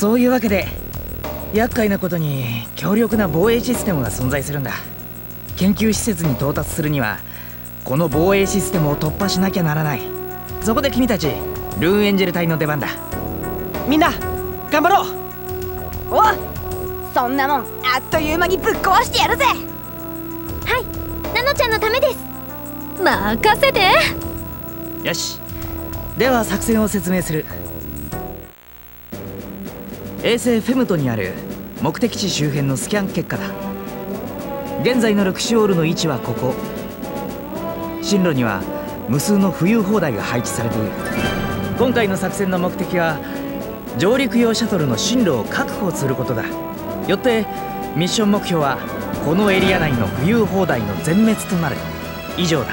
そういうわけで厄介なことに強力な防衛システムが存在するんだ。研究施設に到達するにはこの防衛システムを突破しなきゃならない。そこで君たちルーンエンジェル隊の出番だ。みんな頑張ろう。 おう、そんなもんあっという間にぶっ壊してやるぜ。はい、ナノちゃんのためです。任せて。 よし、では作戦を説明する。衛星フェムトにある目的地周辺のスキャン結果だ。現在のルクシオールの位置はここ。進路には無数の浮遊砲台が配置されている。今回の作戦の目的は上陸用シャトルの進路を確保することだ。よってミッション目標はこのエリア内の浮遊砲台の全滅となる。以上だ。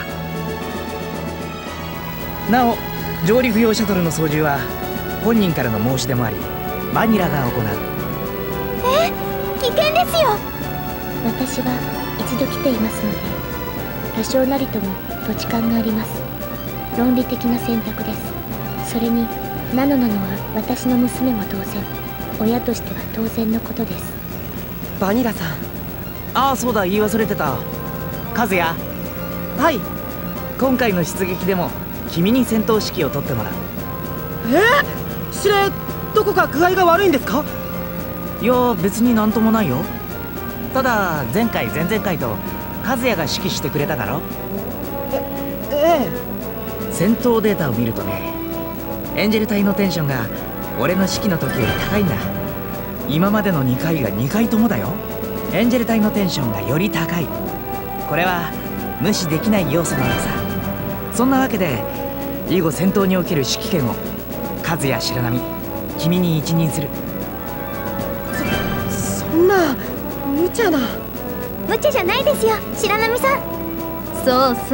なお上陸用シャトルの操縦は本人からの申し出もありバニラが行う。 危険ですよ。 私は一度来ていますので多少なりとも土地勘があります。論理的な選択です。それにナノは私の娘も当然、親としては当然のことです。 バニラさん。 ああ、そうだ、言い忘れてた。和也。 はい。 今回の出撃でも君に戦闘指揮を取ってもらう。 司令、どこか具合が悪いんですか？ いや別になんともないよ。ただ前回前々回と和也が指揮してくれただろ。 ええ。 戦闘データを見るとね、エンジェル隊のテンションが俺の指揮の時より高いんだ。今までの2回が2回ともだよ。エンジェル隊のテンションがより高い。これは無視できない要素なのさ。そんなわけで以後戦闘における指揮権を和也白波君に一任する。 そんな無茶な。 無茶じゃないですよ、白波さん。 そうそう、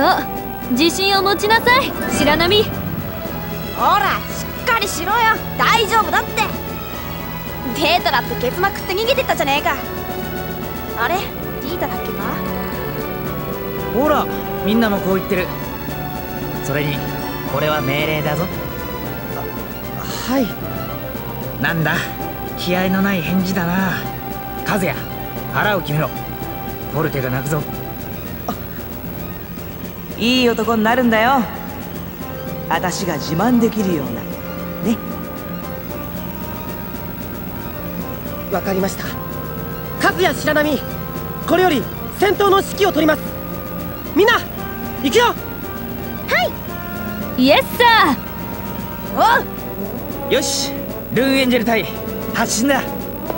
自信を持ちなさい白波。 ほらしっかりしろよ。大丈夫だって。データだってケツまくって逃げてったじゃねえか。あれディータだっけか。 ほらみんなもこう言ってる。それにこれは命令だぞ。 はい。 なんだ気合のない返事だな。和也腹を決めろ。フォルテが鳴くぞ。 いい男になるんだよ。私が自慢できるようなね。わかりました。和也白波、これより戦闘の指揮を取ります。みんな行くよ。 イエスサー。 おう、 よし、ルーンエンジェル隊発進だ。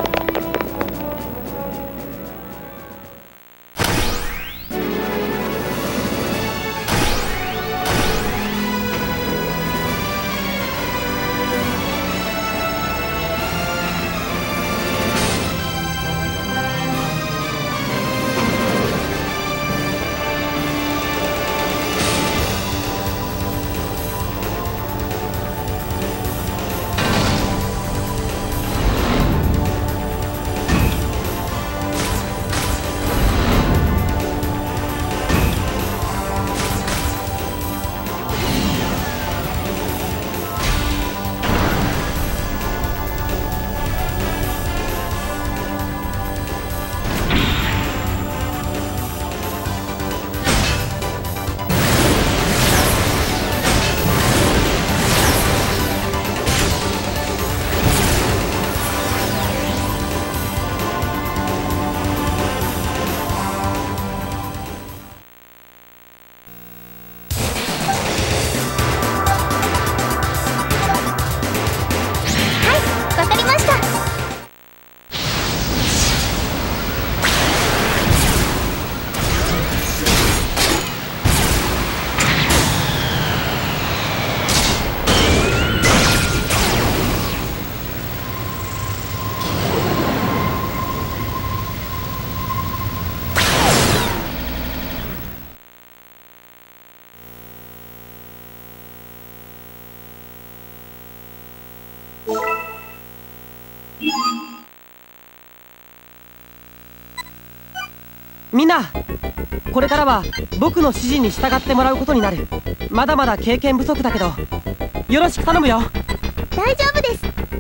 みんな、これからは僕の指示に従ってもらうことになる。まだまだ経験不足だけどよろしく頼むよ。 大丈夫です。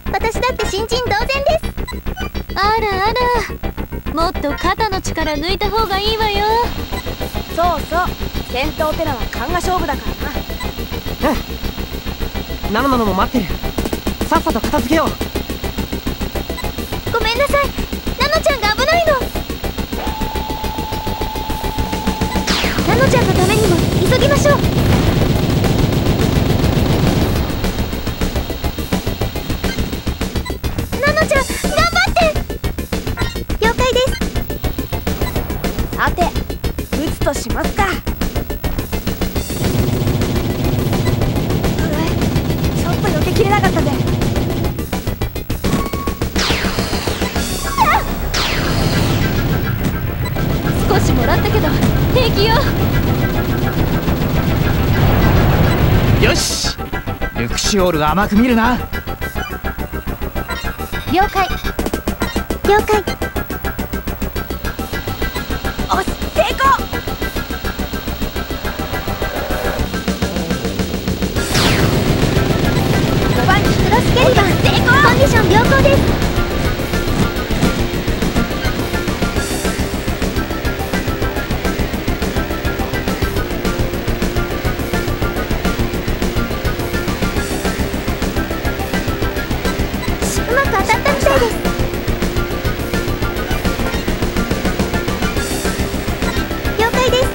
私だって新人同然です。 あらあら、もっと肩の力抜いた方がいいわよ。 そうそう、戦闘ってのは勘が勝負だからな。 うん、ナノナノも待ってる。さっさと片付けよう。 ごめんなさい、ナノちゃんが危ないの。ナノちゃんのためにも急ぎましょう。ナノちゃん頑張って。了解です。 さて、撃つとしますか。ちょっと避けきれなかったぜ。 少しもらったけど平気よ。 よし、ルクシオールが甘く見るな。 了解了解。 おし、成功。 5番クロスキャリバー成功。コンディション良好です。うまく当たったみたいです。了解です。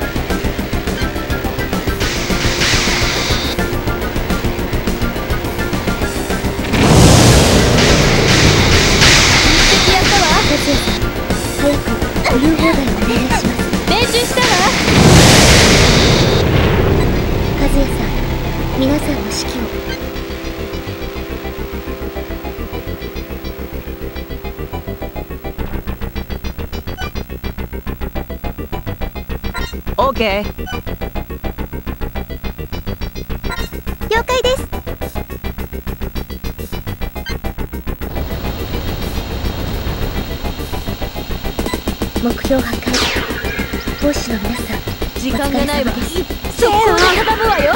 敵やったわ。 和也さん、早く保有放題をお願いします。 練習したわ。 和也さん、皆さんの指揮を。 オーケー。 了解です。目標破壊。奉仕の皆さん、 時間がないわ。 お疲れ様です。 速攻で畳むわよ。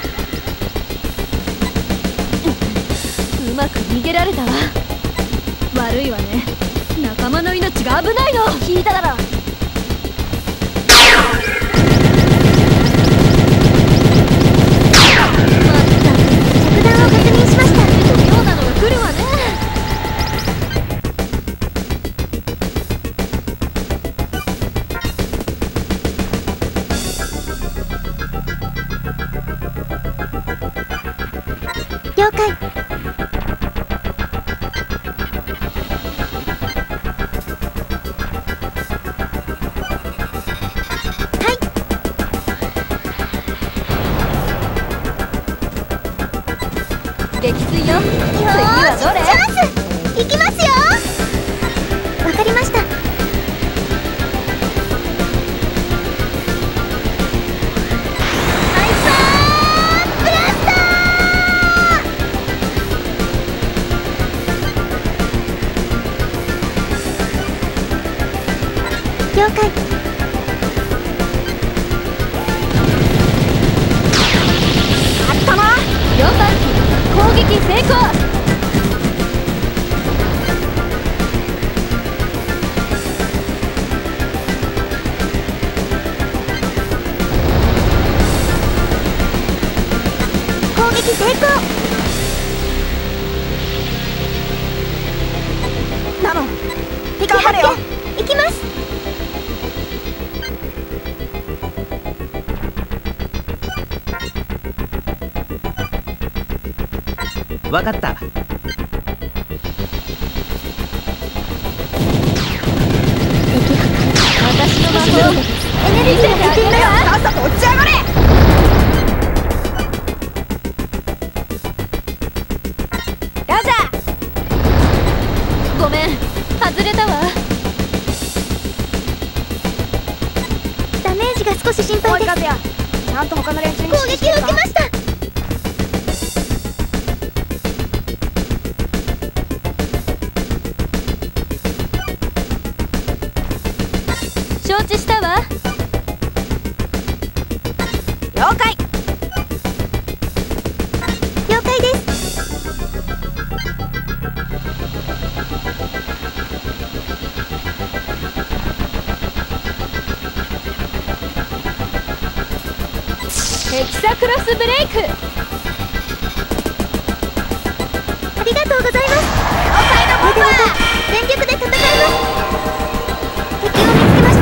うまく逃げられたわ。悪いわね、仲間の命が危ないの。 聞いただろ。 着弾を確認しました。 妙なのが来るわね。 了解。 撃墜よ。 よ次はどれ？ チャンス。行きますよ。わかりました。ハイパーブラスター。了解。 あったな。 4番機攻撃成功。 攻撃成功。 ナノ、 敵頑張れよ。 発見。行きます。 わかった。 敵破壊。 私の魔法エネルギーを送っています。 さっさと落ち上がれ。ラジャー。 ごめん、外れたわ。 ダメージが少し心お配です。 い和也、ちゃんと他の連中に攻撃を受けました。 承知したわ。 了解。 了解です。 ヘキサクロスブレイク。 ありがとうございます。 了解のボンバー。 全力で戦います。敵を見つけました。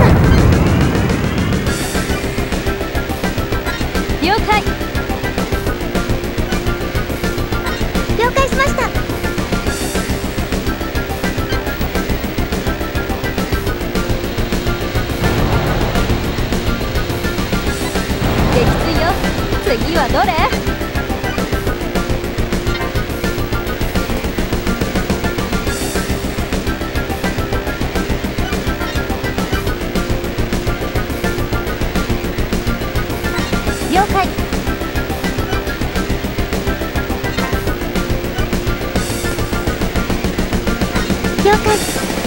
了解。 了解しました。 撃墜よ。次はどれ？ 了解。了解。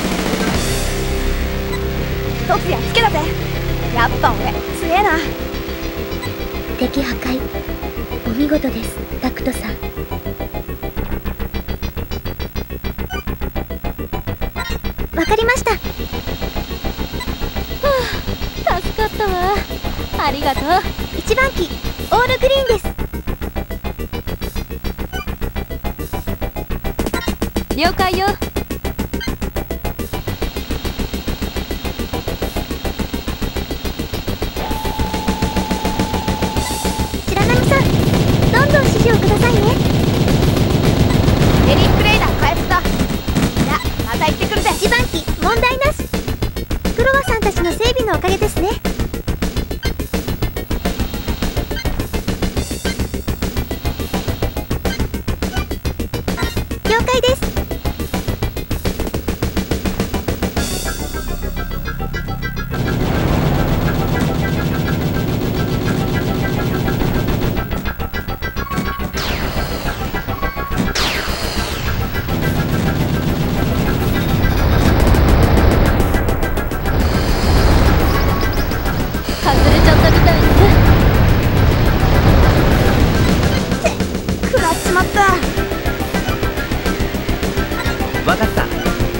突也つけたぜ。やっぱ俺強えな。 敵破壊。お見事です、タクトさん。わかりました。 助かったわ。ありがとう。 1番機オールグリーンです。 了解よ。 白波さん、どんどん指示をくださいね。 エリックレーダー開発だ。じゃあまた行ってくるぜ。 1番機問題なし。クロワさんたちの整備のおかげですね。了解です。 外れちゃったみたいね。 食らっちまった。 分かった。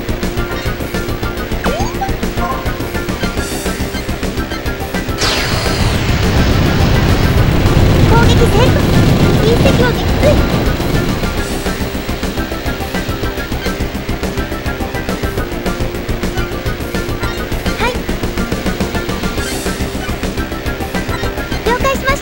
攻撃成功。隕石を撃墜。はい。了解しました。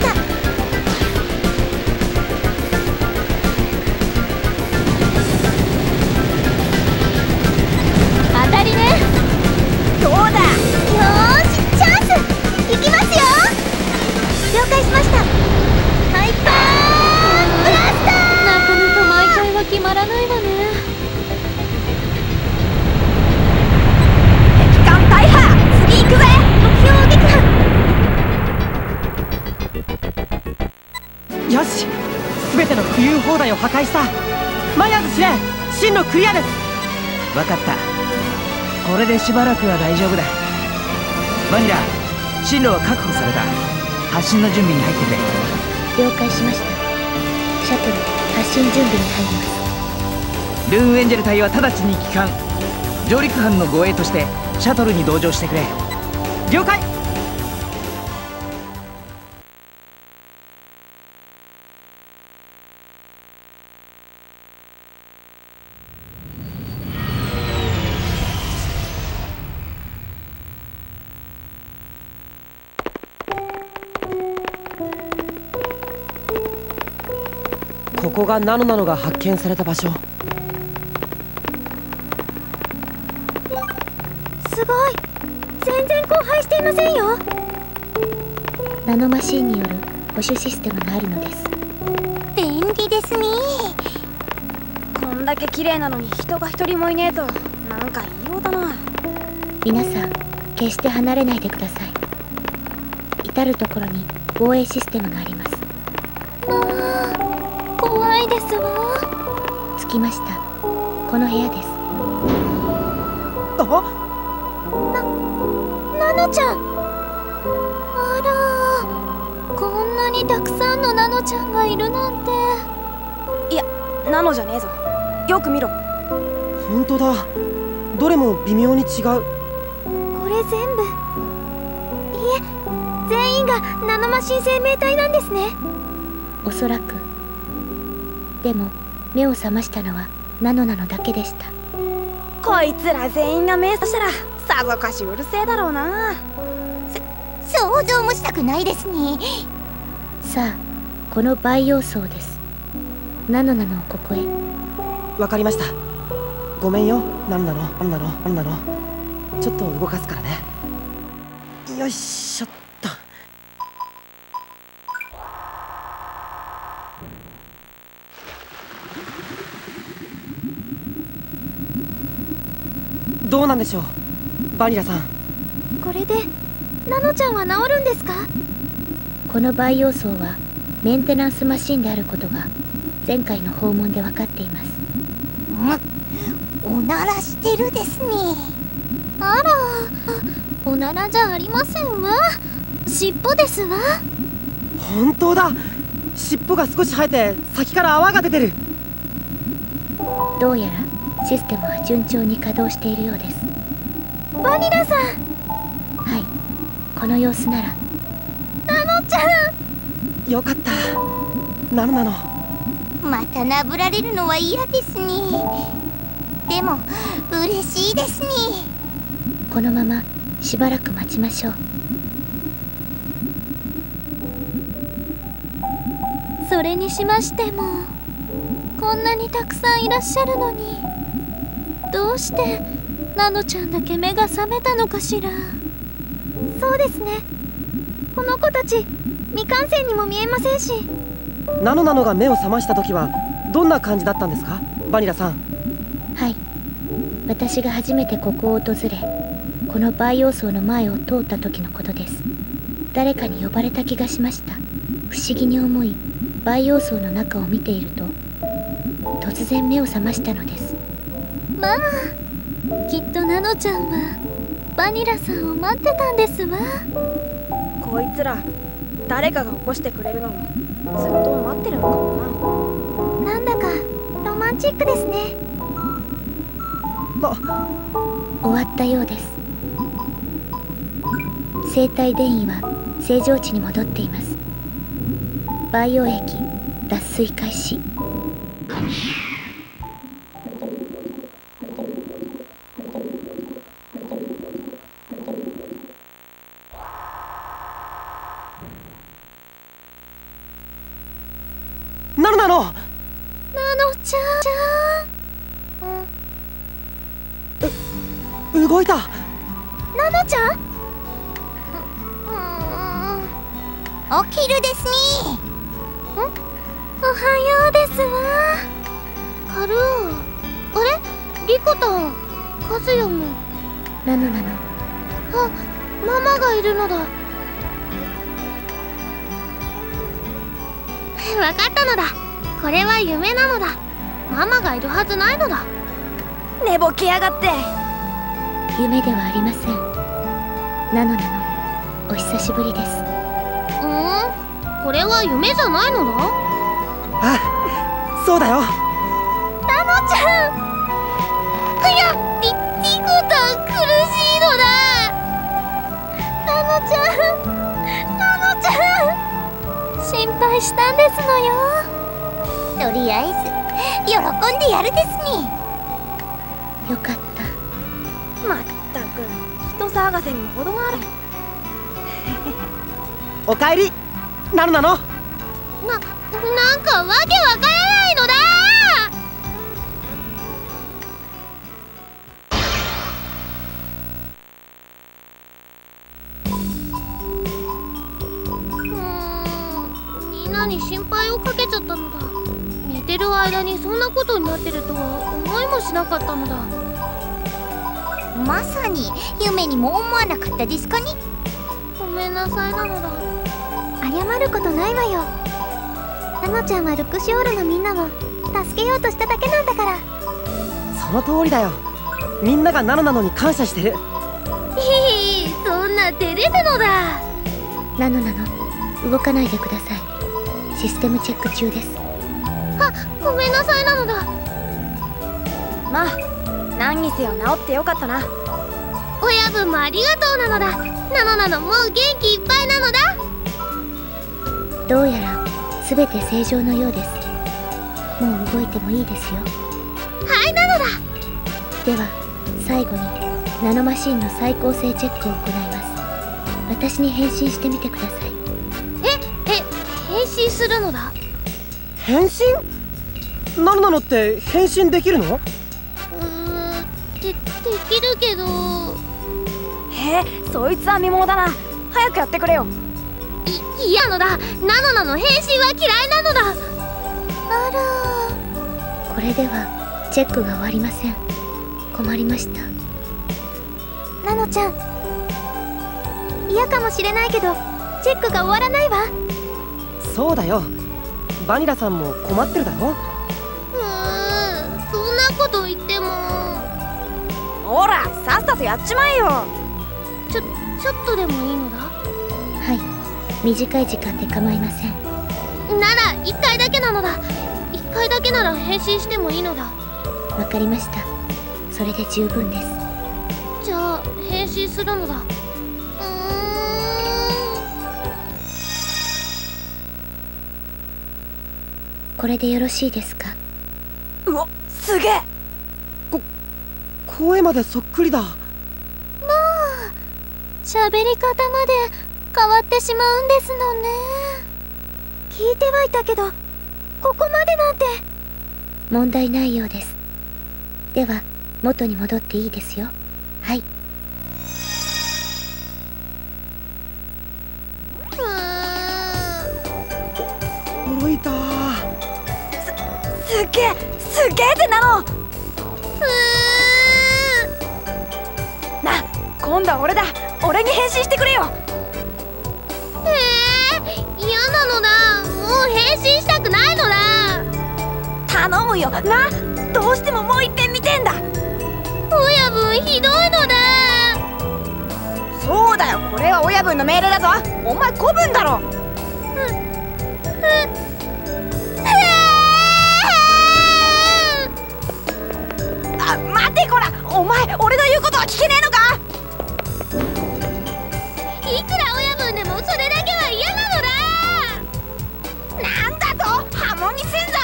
当たりね。 どうだ。 よーし、チャンス。行きますよ。了解しました。ハイパーブラスター。 なかなか毎回は決まらないわね。 敵艦大破。次行くぜ。 目標撃破。 よし、全ての浮遊砲台を破壊した。マイヤーズ司令、進路クリアです。 分かった。これでしばらくは大丈夫だ。バニラ、進路は確保された。発進の準備に入ってくれ。 了解しました。シャトル発進準備に入ります。 ルーンエンジェル隊は直ちに帰還。上陸班の護衛としてシャトルに同乗してくれ。 了解。ここがナノナノが発見された場所。 すごい。全然荒廃していませんよ。ナノマシンによる保守システムがあるのです。便利ですね。 こんだけ綺麗なのに人が一人もいねえとなんか異様だな。 皆さん、決して離れないでください。至る所に防衛システムがあります。怖いですわ。着きました。この部屋です。 あ、 ナノちゃん。あら、こんなにたくさんのナノちゃんがいるなんて。 いや、ナノじゃねえぞ。よく見ろ。 本当だ。どれも微妙に違う。 これ全部。いえ、 全員がナノマシン生命体なんですね。おそらく。でも目を覚ましたのはナノなのだけでした。 こいつら全員が目覚したらさぞかしうるせえだろうな。 想像もしたくないですね。さあ、この培養層です。ナノなのをここへ。 わかりました。ごめんよ、ナノなの。ちょっと動かすからね。よいしょっと。どうなんでしょう、バニラさん。 これでナノちゃんは治るんですか？この培養層はメンテナンスマシンであることが前回の訪問で分かっています。おならしてるですね。あら、おならじゃありませんわ。尻尾ですわ。 本当だ、尻尾が少し生えて先から泡が出てる。 どうやらシステムは順調に稼働しているようです。バニラさん。はい、この様子なら。ナノちゃん、よかった。ナノなの。 またなぶられるのは嫌ですね。でも嬉しいですね。このまましばらく待ちましょう。それにしましてもこんなにたくさんいらっしゃるのに、どうしてナノちゃんだけ目が覚めたのかしら。そうですね、この子たち未完成にも見えませんし。 ナノなのが目を覚ました時はどんな感じだったんですか、バニラさん。 はい、私が初めてここを訪れ、この培養層の前を通った時のことです。誰かに呼ばれた気がしました。不思議に思い、培養層の中を見ていると突然目を覚ましたのです。まあ、きっとナノちゃんはバニラさんを待ってたんですわ。 こいつら誰かが起こしてくれるのをずっと待ってるのかもな。 なんだかロマンチックですね。終わったようです。生体電位は正常値に戻っています。培養液脱水開始。 ナノなの。 ナノちゃん。 動いた。 ナノちゃん。起きるですね。おはようですわ。カルー。あれ、リコタン、カズヤも。ナノなの。あ、ママがいるのだ。わかったのだ。これは夢なのだ。ママがいるはずないのだ。 寝ぼけやがって。 夢ではありません。ナノなの、お久しぶりです。これは夢じゃないのだ。 あ、そうだよ。 ナノちゃん。いや、リコタン苦しいのだ。ナノちゃん、心配したんですのよ。とりあえず喜んでやるですね。よかった。 まったく人騒がせにも程がある。 おかえり、ナノなの。 なんかわけわからないのだ。みんなに心配をかけちゃったのだ。寝てる間にそんなことになってるとは思いもしなかったのだ。まさに夢にも思わなかったですかね。ごめんなさいなのだ。謝ることないわよ。ナノちゃんはルクシオールのみんなを助けようとしただけなんだから。 その通りだよ。みんながナノなのに感謝してる。 そんな照れるのだ。ナノなの、動かないでください。システムチェック中です。ごめんなさいなのだ。 まあ何にせよ治ってよかったな。 親分もありがとうなのだ。 なのもう元気いっぱいなのだ。どうやら全て正常のようです。もう動いてもいいですよ。はい、なのだ。では最後にナノマシンの再構成チェックを行います。私に変身してみてください。変身するのだ。 変身？ナノって変身できるの？ できるけど。 へえ、そいつは見ものだな。早くやってくれよ。 嫌のだ。ナノ変身は嫌いなのだ。あら、これではチェックが終わりません。困りました。ナノちゃん、嫌かもしれないけどチェックが終わらないわ。 そうだよ、バニラさんも困ってるだろ。 そんなこと言っても。 ほら、さっさとやっちまえよ。 ちょっとでもいいのだ。はい、短い時間で構いません。なら1回だけなのだ。1回だけなら変身してもいいのだ。わかりました。それで十分です。じゃあ変身するのだ。これでよろしいですか？ うわ、すげえ。 声までそっくりだ。 喋り方まで変わってしまうんですのね。聞いてはいたけど、ここまでなんて。問題ないようです。では元に戻っていいですよ。はい。 驚いた。 すげえってなの。な、今度は俺だ。俺に変身してくれよ。 嫌なのだ。もう変身したくないのだ。 頼むよな。どうしてももう一遍見てんだ。 親分ひどいのだ。 そうだよ、これは親分の命令だぞ。お前子分だろ。あ、待てこら。お前俺の言うことは聞けねえのか。 いくら親分でもそれだけは嫌なのだ。 なんだと、ハモ見せんぞ。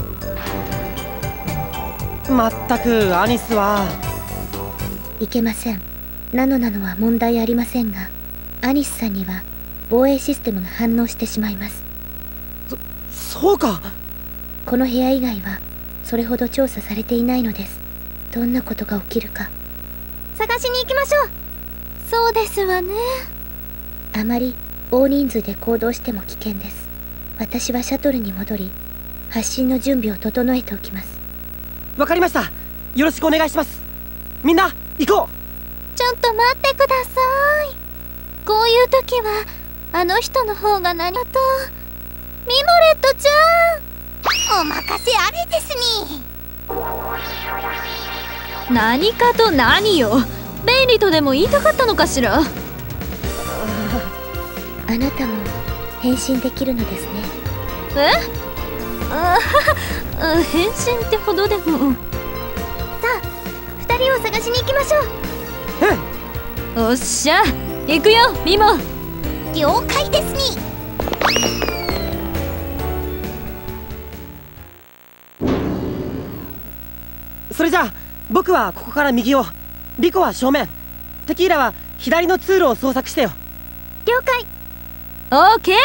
まったくアニスは。 いけません。ナノは問題ありませんが、アニスさんには防衛システムが反応してしまいます。 そうか。 この部屋以外はそれほど調査されていないのです。どんなことが起きるか探しに行きましょう。そうですわね。あまり大人数で行動しても危険です。私はシャトルに戻り、発進の準備を整えておきます。 わかりました。よろしくお願いします。みんな行こう。 ちょっと待ってください。こういう時はあの人の方が何と。ミモレットちゃん、お任せあれですに。 何かと何よ。便利とでも言いたかったのかしら。 あなたも変身できるのですね。 変身ってほどでも。 さあ、2人を探しに行きましょう。 おっしゃ、行くよミモ。 了解ですに。 それじゃあ僕はここから右を、リコは正面、テキーラは左の通路を捜索してよ。 了解。 オーケー。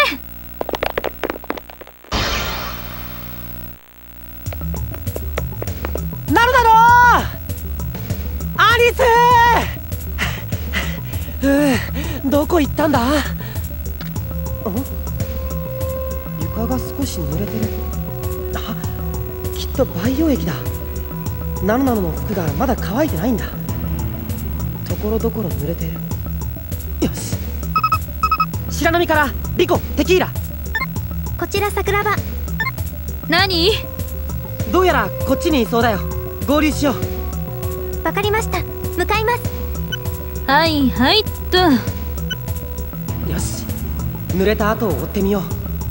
なるだろうアニスどこ行ったんだ。床が少し濡れてる。あ、きっと培養液だ。ナノの服がまだ乾いてないんだ。ところどころ濡れてる。よし、白波からリコ、テキーラ。 こちら桜庭。 何？ どうやらこっちにいそうだよ。合流しよう。 わかりました。向かいます。 はいはいっと。 よし、濡れた跡を追ってみよう。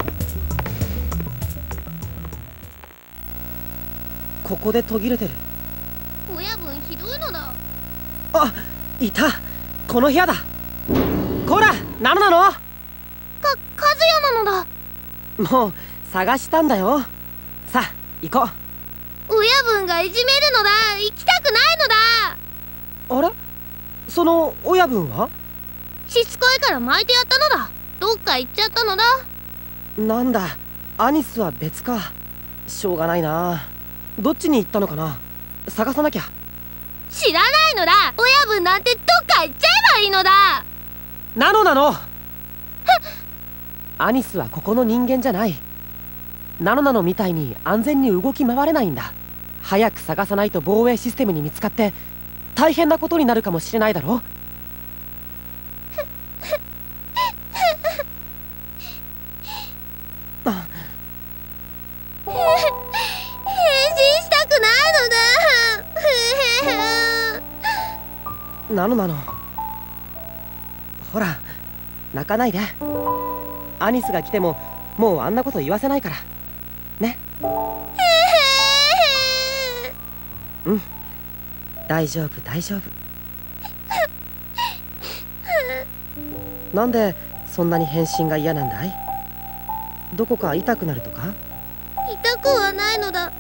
ここで途切れてる。 親分ひどいのだ。 あ、いた。この部屋だ。 こら、なのなの。 和也なのだ。 もう探したんだよ。さあ行こう。 親分がいじめるのだ。行きたくないのだ。 あれ、その親分は？ しつこいから巻いてやったのだ。どっか行っちゃったのだ。 なんだ、アニスは別か。しょうがないな。どっちに行ったのかな。探さなきゃ。 知らないのだ。親分なんてどっか行っちゃえばいいのだ。 なのなの。アニスはここの人間じゃない。ナノナノみたいに安全に動き回れないんだ。早く探さないと防衛システムに見つかって大変なことになるかもしれないだろ。 変身したくないのだ。 なのなの。ほら、泣かないで。アニスが来てももうあんなこと言わせないからね。うん、大丈夫大丈夫。なんでそんなに変身が嫌なんだい？どこか痛くなるとか？ 痛くはないのだ。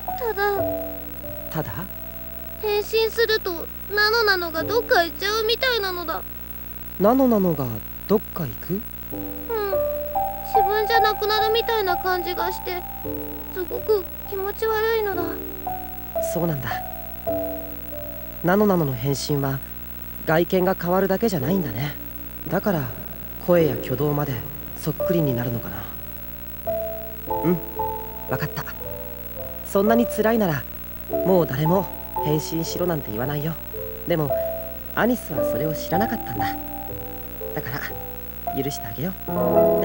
ただ変身するとナノナノがどっか行っちゃうみたいなのだ。 ナノナノがどっか行く？ 自分じゃなくなるみたいな感じがしてすごく気持ち悪いのだ。 そうなんだ。ナノナノの変身は外見が変わるだけじゃないんだね。だから声や挙動までそっくりになるのかな。うん、わかった。そんなに辛いならもう誰も変身しろなんて言わないよ。でもアニスはそれを知らなかったんだ。だから許してあげようね。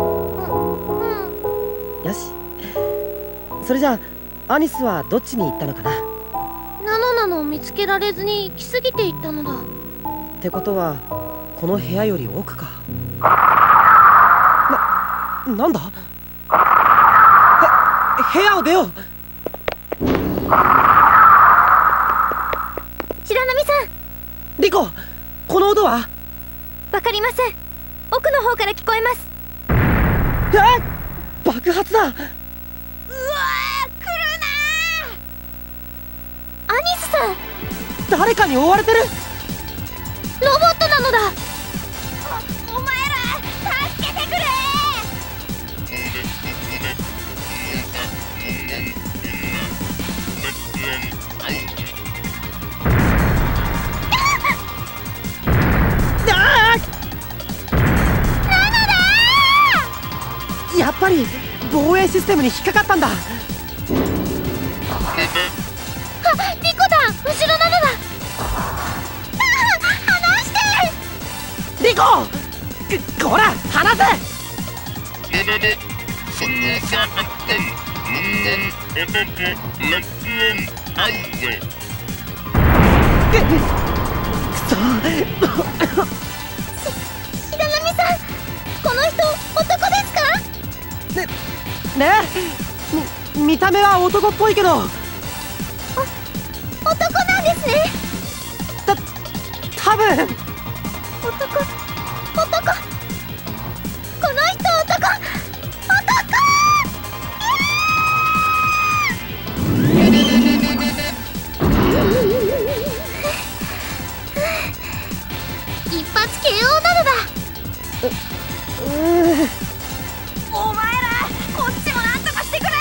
よし、それじゃあアニスはどっちに行ったのかな。 ナノナノを見つけられずに行き過ぎていったのだ。 ってことはこの部屋より奥か。なんだ。部屋を出よう。 白波さん。 リコ、この音は？ わかりません。奥の方から聞こえます。 爆発だ。 うわー、来るなー。アニスさん、 誰かに追われてる。 ロボットなのだ。 お前ら助けてくれ。 やっぱり防衛システムに引っかかったんだ。 リコだ。後ろなのだ。離して。 リコ、こら離せ。 白波さん、この人男ですか？ ねえ、見た目は男っぽいけど。 男なんですね。 多分。 男。この人男。一発 KO なのだ。 お前らこっちもなんとかしてくれ。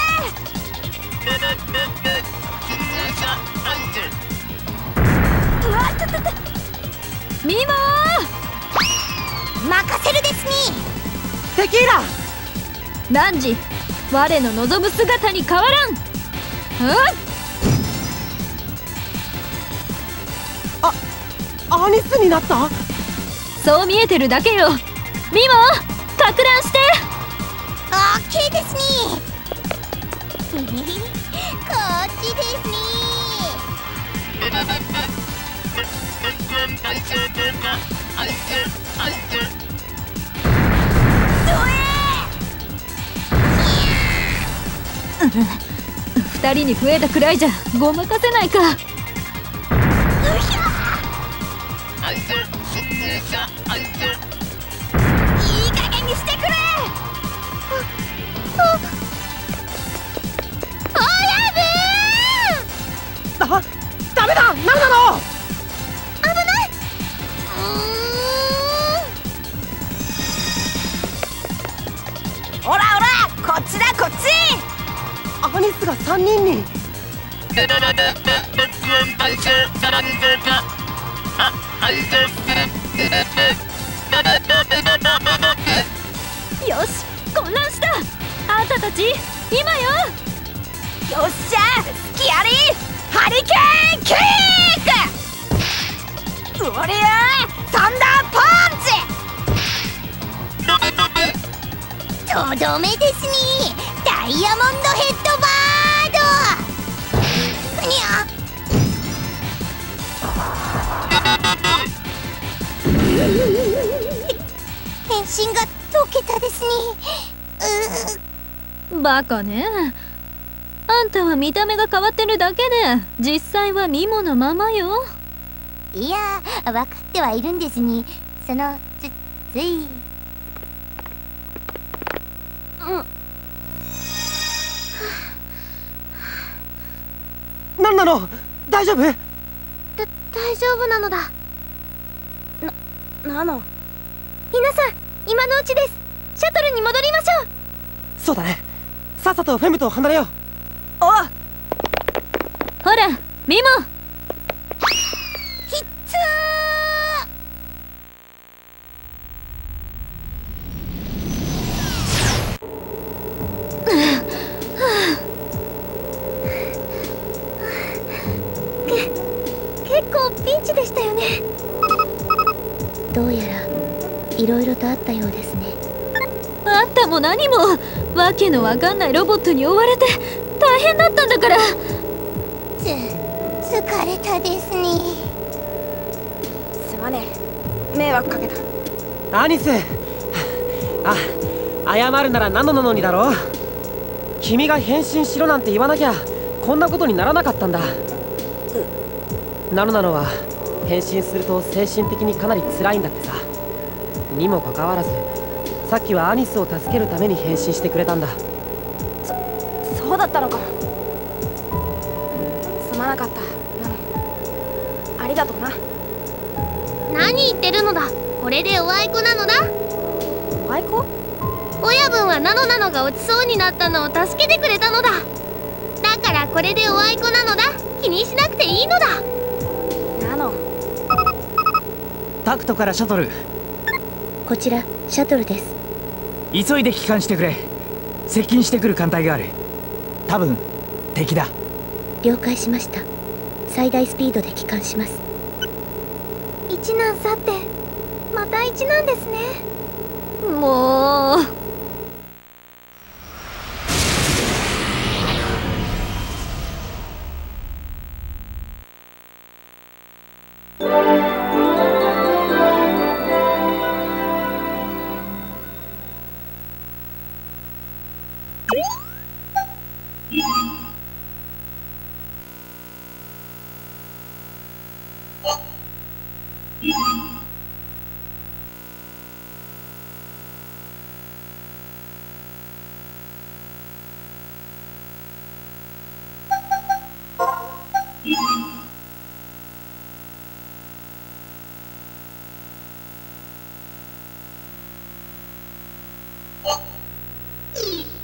うわっとミモ任せるですに。 テキーラ。 汝我の望む姿に変わらん。 アニスになった。 そう見えてるだけよ。ミモかく乱して。 オッケーですに。こっちですに。 二人に増えたくらいじゃごまかせないか。 スが3人に。 よし、混乱した。あんたたち今よ。 よっしゃ、スキアリーハリケーンキック。おりゃサンダーパンチ。 とどめですね。ダイヤモンドヘッドバード。ふにゃ。変身が解けたですね。 バカね。あんたは見た目が変わってるだけで実際はミモのままよ。 いや、分かってはいるんですに。つい。 何なの？大丈夫？ 大丈夫なのだ。 なの皆さん、今のうちです。シャトルに戻りましょう。 そうだね。さっさとフェムと離れよう。 おう。 ほらミモ。 ひっつ結構ピンチでしたよね。どうやらいろいろとあったようですね。 あんたも何もわけのわかんないロボットに追われて大変だったんだから。 疲れたですね。 すまねえ、迷惑かけた。 アニス。あ、謝るならナノなのにだろ。君が変身しろなんて言わなきゃこんなことにならなかったんだ。ナノなのは変身すると精神的にかなり辛いんだってさ。にもかかわらずさっきはアニスを助けるために変身してくれたんだ。 そうだったのか。すまなかったナノ。ありがとうな。 何言ってるのだ。これでおあいこなのだ。 おあいこ？ 親分はナノなのが落ちそうになったのを助けてくれたのだ。だからこれでおあいこなのだ。気にしなくていいのだ。 ナノ。 タクトからシャトル。 こちらシャトルです。 急いで帰還してくれ。接近してくる艦隊がある。多分敵だ。 了解しました。最大スピードで帰還します。一難去ってまた一難ですね。 もう。 い